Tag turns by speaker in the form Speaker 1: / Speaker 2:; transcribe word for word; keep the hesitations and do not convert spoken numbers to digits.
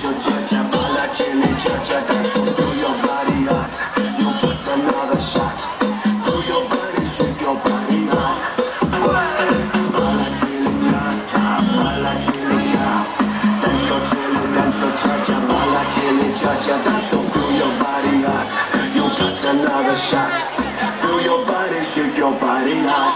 Speaker 1: your cha-cha, bala chili cha-cha, dance so feel your body hot. You got another shot. Feel your body, shake your body hot. Bala chili cha-cha, bala chili cha. Dance your chili, dance your cha-cha, bala chili cha-cha, dance so feel your body hot. You got another shot. Feel your body, shake your body hot.